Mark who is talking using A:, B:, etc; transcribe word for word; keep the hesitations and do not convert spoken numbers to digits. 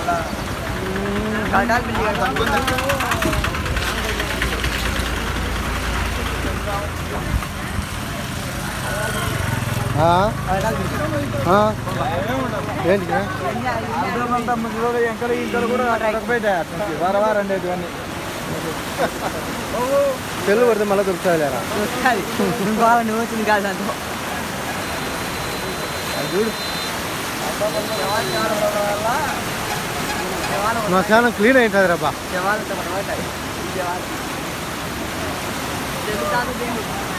A: ఏంటి ఎంకలు ఇంకలు కూడా వార వారం అండి ఇవన్నీ తెల్లు పడితే మళ్ళీ దొరుకుతాయి లేరా
B: నువ్వు వచ్చింది కాదు దాంతో
A: చూడు మా చాలా క్లీన్ అవుతుంది రాబా
B: జవాలు